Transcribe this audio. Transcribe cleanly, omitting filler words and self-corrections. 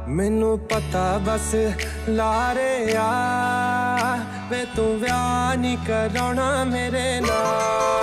मैनू पता बस लारे आ वे तू व्याह नहीं कराना मेरे नाल।